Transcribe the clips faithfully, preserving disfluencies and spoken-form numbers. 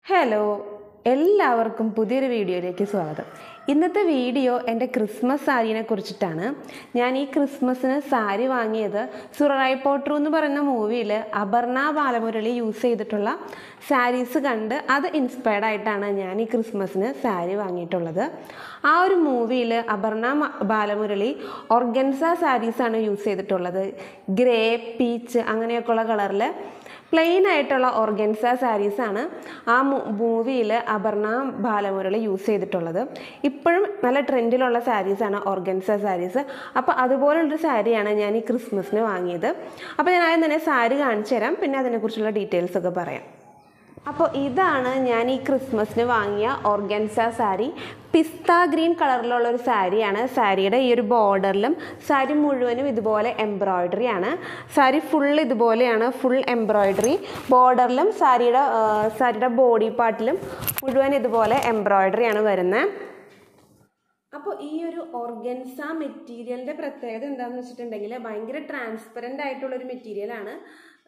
Hello, എല്ലാവർക്കും പുതിയൊരു വീഡിയോയിലേക്ക് സ്വാഗതം. ഇന്നത്തെ വീഡിയോ എൻ്റെ ക്രിസ്മസ് സാരിനെ കുറിച്ചിട്ടാണ്. ഞാൻ ഈ ക്രിസ്മസിന് സാരി വാങ്ങിയത് സുറൈ പോട്ടറു എന്ന് പറയുന്ന മൂവിയിൽ അപർണ ബാലമുരളി യൂസ് ചെയ്തിട്ടുള്ള സാരീസ് കണ്ട് അത് ഇൻസ്പയർഡ് ആയിട്ടാണ് ഞാൻ ഈ ക്രിസ്മസിന് സാരി വാങ്ങിയിട്ടുള്ളത്. ആ ഒരു മൂവിയിൽ അപർണ ബാലമുരളി ഓർഗൻസ സാരീസാണ് യൂസ് ചെയ്തിട്ടുള്ളത്. ഗ്രേ, പീച്ച് അങ്ങനെയൊക്കെയുള്ള കളറിൽ പ്ലെയിൻ ആയിട്ടുള്ള ഓർഗൻസ സാരീസാണ് ആ മൂവിയിൽ അപർണ ബാലമുരളി യൂസ് ചെയ്തിട്ടുള്ളത്. ഇപ്പോഴും നല്ല ട്രെൻഡിലുള്ള സാരീസാണ് ഓർഗൻസ സാരീസ്. അപ്പോൾ അതുപോലുള്ളൊരു സാരിയാണ് ഞാൻ ഈ ക്രിസ്മസിന് വാങ്ങിയത്. അപ്പോൾ ഞാൻ ആദ്യം തന്നെ സാരി കാണിച്ചു തരാം, പിന്നെ അതിനെക്കുറിച്ചുള്ള ഡീറ്റെയിൽസ് ഒക്കെ പറയാം. അപ്പോൾ ഇതാണ് ഞാൻ ഈ ക്രിസ്മസിന് വാങ്ങിയ ഓർഗൻസ സാരി. പിസ്ത ഗ്രീൻ കളറിലുള്ള ഒരു സാരിയാണ്. സാരിയുടെ ഈ ഒരു ബോർഡറിലും സാരി മുഴുവനും ഇതുപോലെ എംബ്രോയ്ഡറി ആണ്. സാരി ഫുൾ ഇതുപോലെയാണ്, ഫുൾ എംബ്രോയ്ഡറി. ബോർഡറിലും സാരിയുടെ സാരിയുടെ ബോഡി പാർട്ടിലും മുഴുവൻ ഇതുപോലെ എംബ്രോയ്ഡറി ആണ് വരുന്നത്. അപ്പോൾ ഈ ഒരു ഓർഗൻസ മെറ്റീരിയലിൻ്റെ പ്രത്യേകത എന്താണെന്ന് വെച്ചിട്ടുണ്ടെങ്കിൽ ഭയങ്കര ട്രാൻസ്പെറൻ്റ് ആയിട്ടുള്ളൊരു മെറ്റീരിയലാണ്.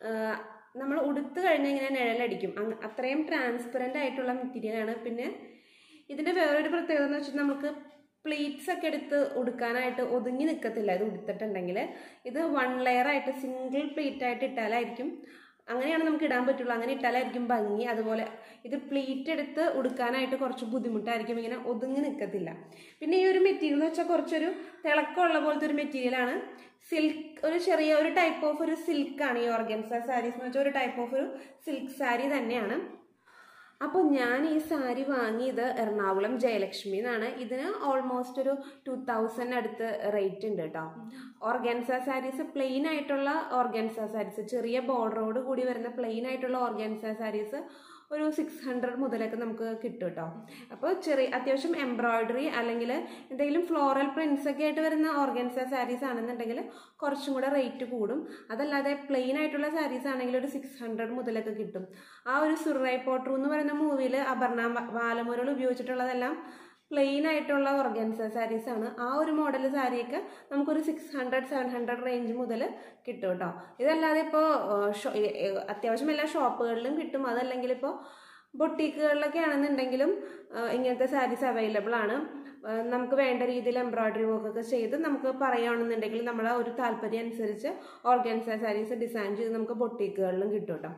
നമ്മൾ ഉടുത്ത് കഴിഞ്ഞാൽ ഇങ്ങനെ നിഴലടിക്കും, അത്രയും ട്രാൻസ്പെറൻ്റ് ആയിട്ടുള്ള മെറ്റീരിയലാണ്. പിന്നെ ഇതിൻ്റെ വേറൊരു പ്രത്യേകത എന്ന് വെച്ചാൽ നമുക്ക് പ്ലീറ്റ്സ് ഒക്കെ എടുത്ത് ഉടുക്കാനായിട്ട് ഒതുങ്ങി നിൽക്കത്തില്ല. ഇത് ഉടുത്തിട്ടുണ്ടെങ്കിൽ ഇത് വൺ ലെയർ ആയിട്ട് സിംഗിൾ പ്ലീറ്റ് ആയിട്ട് ഇട്ടാലായിരിക്കും, അങ്ങനെയാണ് നമുക്ക് ഇടാൻ പറ്റുള്ളൂ. അങ്ങനെ ഇട്ടാലായിരിക്കും ഭംഗി. അതുപോലെ ഇത് പ്ലീറ്റ് എടുത്ത് ഉടുക്കാനായിട്ട് കുറച്ച് ബുദ്ധിമുട്ടായിരിക്കും, ഇങ്ങനെ ഒതുങ്ങി നിൽക്കത്തില്ല. പിന്നെ ഈ ഒരു മെറ്റീരിയൽ എന്ന് വെച്ചാൽ കുറച്ചൊരു തിളക്കമുള്ള പോലത്തെ ഒരു മെറ്റീരിയലാണ്. സിൽക്ക്, ഒരു ചെറിയ ഒരു ടൈപ്പ് ഓഫ് ഒരു സിൽക്കാണ് ഈ ഓർഗൻസ സാരീസ് എന്ന് വെച്ചാൽ ഒരു ടൈപ്പ് ഓഫ് ഒരു സിൽക്ക് സാരി തന്നെയാണ്. അപ്പോൾ ഞാൻ ഈ സാരി വാങ്ങിയത് എറണാകുളം ജയലക്ഷ്മി എന്നാണ്. ഇതിന് ഓൾമോസ്റ്റ് ഒരു ടു തൗസൻഡ് അടുത്ത് റേറ്റ് ഉണ്ട് കേട്ടോ. ഓർഗൻസ സാരീസ്, പ്ലെയിൻ ആയിട്ടുള്ള ഓർഗൻസ സാരീസ്, ചെറിയ ബോർഡറോട് കൂടി വരുന്ന പ്ലെയിൻ ആയിട്ടുള്ള ഓർഗൻസ സാരീസ് ഒരു സിക്സ് ഹൺഡ്രഡ് മുതലൊക്കെ നമുക്ക് കിട്ടും കേട്ടോ. അപ്പോൾ ചെറിയ അത്യാവശ്യം എംബ്രോയ്ഡറി അല്ലെങ്കിൽ എന്തെങ്കിലും ഫ്ലോറൽ പ്രിൻസ് ഒക്കെ ആയിട്ട് വരുന്ന ഓർഗൻസ സാരീസ് ആണെന്നുണ്ടെങ്കിൽ കുറച്ചും കൂടെ റേറ്റ് കൂടും. അതല്ലാതെ പ്ലെയിൻ ആയിട്ടുള്ള സാരീസ് ആണെങ്കിൽ ഒരു സിക്സ് ഹൺഡ്രഡ് മുതലൊക്കെ കിട്ടും. ആ ഒരു സുറൈ പോട്ടറു എന്ന് പറയുന്ന മൂവിയിൽ അപർണ ബാലമുരളി ഉപയോഗിച്ചിട്ടുള്ളതെല്ലാം പ്ലെയിൻ ആയിട്ടുള്ള ഓർഗൻസ സാരീസ് ആണ്. ആ ഒരു മോഡൽ സാരിയൊക്കെ നമുക്കൊരു six hundred seven hundred range മുതൽ കിട്ടും കേട്ടോ. ഇതല്ലാതെ ഇപ്പോൾ അത്യാവശ്യം എല്ലാ ഷോപ്പുകളിലും കിട്ടും. അതല്ലെങ്കിൽ ഇപ്പോൾ ബൊട്ടീക്കുകളിലൊക്കെ ആണെന്നുണ്ടെങ്കിലും ഇങ്ങനത്തെ സാരീസ് അവൈലബിൾ ആണ്. നമുക്ക് വേണ്ട രീതിയിൽ എംബ്രോയ്ഡറി വർക്കൊക്കെ ചെയ്ത് നമുക്ക് പറയുകയാണെന്നുണ്ടെങ്കിൽ നമ്മുടെ ഒരു താല്പര്യം അനുസരിച്ച് ഓർഗൻസ സാരീസ് ഡിസൈൻ ചെയ്ത് നമുക്ക് ബൊട്ടീക്കുകളിലും കിട്ടും കേട്ടോ.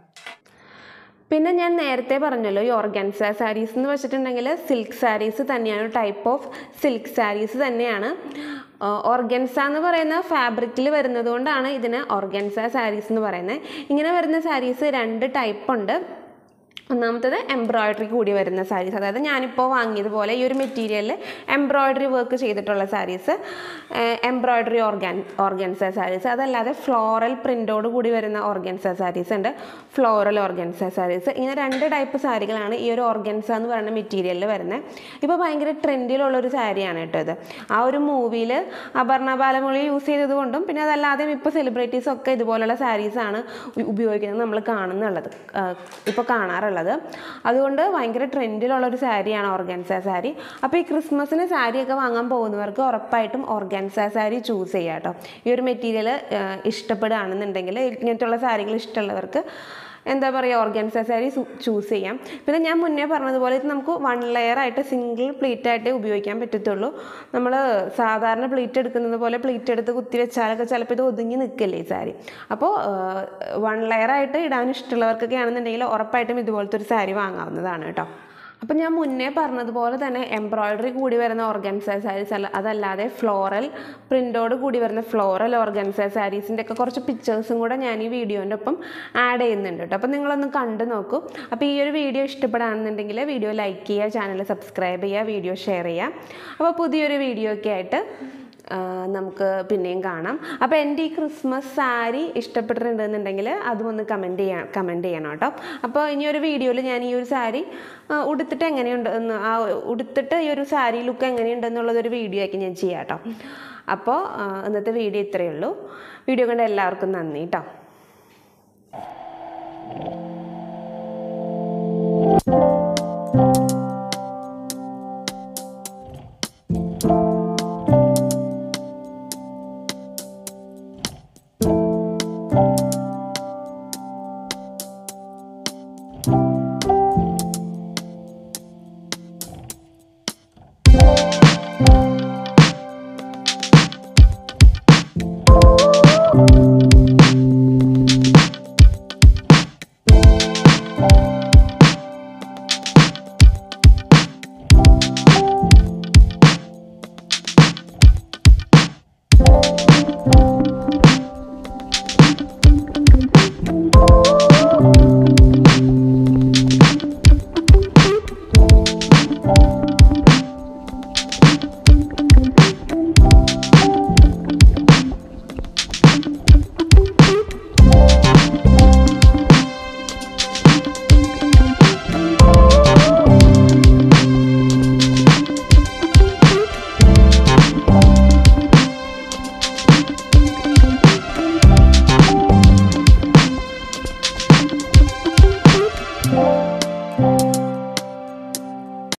പിന്നെ ഞാൻ നേരത്തെ പറഞ്ഞല്ലോ, ഈ ഓർഗൻസ സാരീസ് എന്ന് വെച്ചിട്ടുണ്ടെങ്കിൽ സിൽക്ക് സാരീസ് തന്നെയാണ്, ടൈപ്പ് ഓഫ് സിൽക്ക് സാരീസ് തന്നെയാണ്. ഓർഗൻസ എന്ന് പറയുന്ന ഫാബ്രിക്കിൽ വരുന്നത് കൊണ്ടാണ് ഇതിന് ഓർഗൻസ സാരീസ് എന്ന് പറയുന്നത്. ഇങ്ങനെ വരുന്ന സാരീസ് രണ്ട് ടൈപ്പ് ഉണ്ട്. ഒന്നാമത്തത് എംബ്രോയ്ഡറി കൂടി വരുന്ന സാരീസ്, അതായത് ഞാനിപ്പോൾ വാങ്ങിയതുപോലെ ഈ ഒരു മെറ്റീരിയലിൽ എംബ്രോയ്ഡറി വർക്ക് ചെയ്തിട്ടുള്ള saris, embroidery organ organza saris. അതല്ലാതെ ഫ്ലോറൽ പ്രിൻ്റോട് കൂടി വരുന്ന ഓർഗൻസ സാരീസ് ഉണ്ട്, ഫ്ലോറൽ ഓർഗൻസ സാരീസ്. ഇങ്ങനെ രണ്ട് ടൈപ്പ് സാരികളാണ് ഈ ഒരു ഓർഗൻസ എന്ന് പറയുന്ന മെറ്റീരിയലിൽ വരുന്നത്. ഇപ്പോൾ ഭയങ്കര ട്രെൻഡിലുള്ളൊരു സാരിയാണ് കേട്ടോ ഇത്. ആ ഒരു മൂവിയിൽ അപർണ ബാലമുരളി യൂസ് ചെയ്തത് കൊണ്ടും പിന്നെ അതല്ലാതെ ഇപ്പോൾ സെലിബ്രിറ്റീസ് ഒക്കെ ഇതുപോലുള്ള സാരീസാണ് ഉപയോഗിക്കുന്നത് നമ്മൾ കാണുന്നുള്ളത്, ഇപ്പോൾ കാണാറുള്ളത്. അതുകൊണ്ട് ഭയങ്കര ട്രെൻഡിലുള്ളൊരു സാരിയാണ് ഓർഗൻസ സാരി. അപ്പോൾ ഈ ക്രിസ്മസിന് സാരിയൊക്കെ വാങ്ങാൻ പോകുന്നവർക്ക് ഉറപ്പായിട്ടും ഓർഗൻസ സാരി ചൂസ് ചെയ്യാം കേട്ടോ. ഈ ഒരു മെറ്റീരിയൽ ഇഷ്ടപ്പെടുകയാണെന്നുണ്ടെങ്കിൽ, ഇങ്ങനത്തുള്ള സാരികൾ ഇഷ്ടമുള്ളവർക്ക് എന്താ പറയുക, ഓർഗൻസ സാരി ചൂസ് ചെയ്യാം. പിന്നെ ഞാൻ മുന്നേ പറഞ്ഞതുപോലെ ഇത് നമുക്ക് വൺ ലെയർ ആയിട്ട് സിംഗിൾ പ്ലീറ്റ് ആയിട്ടേ ഉപയോഗിക്കാൻ പറ്റത്തുള്ളൂ. നമ്മൾ സാധാരണ പ്ലീറ്റ് എടുക്കുന്നത് പോലെ പ്ലീറ്റ് എടുത്ത് കുത്തി വെച്ചാലൊക്കെ ചിലപ്പോൾ ഇത് ഒതുങ്ങി നിൽക്കില്ലേ ഈ സാരി. അപ്പോൾ വൺ ലെയർ ആയിട്ട് ഇടാൻ ഇഷ്ടമുള്ളവർക്കൊക്കെ ആണെന്നുണ്ടെങ്കിൽ ഉറപ്പായിട്ടും ഇതുപോലത്തെ ഒരു സാരി വാങ്ങാവുന്നതാണ് കേട്ടോ. അപ്പം ഞാൻ മുന്നേ പറഞ്ഞതുപോലെ തന്നെ എംബ്രോയ്ഡറി കൂടി വരുന്ന ഓർഗൻസ സാരീസ് അല്ല, അതല്ലാതെ ഫ്ലോറൽ പ്രിൻ്റോട് കൂടി വരുന്ന ഫ്ലോറൽ ഓർഗൻസ സാരീസിൻ്റെ ഒക്കെ കുറച്ച് പിക്ചേഴ്സും കൂടെ ഞാൻ ഈ വീഡിയോൻ്റെ ഒപ്പം ആഡ് ചെയ്യുന്നുണ്ട് കേട്ടോ. അപ്പം നിങ്ങളൊന്ന് കണ്ടു നോക്കൂ. അപ്പോൾ ഈ ഒരു വീഡിയോ ഇഷ്ടപ്പെടുകയാണെന്നുണ്ടെങ്കിൽ വീഡിയോ ലൈക്ക് ചെയ്യുക, ചാനൽ സബ്സ്ക്രൈബ് ചെയ്യുക, വീഡിയോ ഷെയർ ചെയ്യുക. അപ്പോൾ പുതിയൊരു വീഡിയോ ഒക്കെ ആയിട്ട് നമുക്ക് പിന്നെയും കാണാം. അപ്പോൾ എൻ്റെ ഈ ക്രിസ്മസ് സാരി ഇഷ്ടപ്പെട്ടിട്ടുണ്ടെന്നുണ്ടെങ്കിൽ അതും ഒന്ന് കമൻറ്റ് ചെയ്യാൻ കമൻറ്റ് ചെയ്യണം കേട്ടോ. അപ്പോൾ ഇനി ഒരു വീഡിയോയിൽ ഞാൻ ഈ ഒരു സാരി ഉടുത്തിട്ട് എങ്ങനെയുണ്ട് എന്ന്, ആ ഉടുത്തിട്ട് ഈ ഒരു സാരി ലുക്ക് എങ്ങനെയുണ്ടെന്നുള്ളതൊരു വീഡിയോ ആക്കി ഞാൻ ചെയ്യാം കേട്ടോ. അപ്പോൾ ഇന്നത്തെ വീഡിയോ ഇത്രയേ ഉള്ളൂ. വീഡിയോ കണ്ട എല്ലാവർക്കും നന്ദി കേട്ടോ.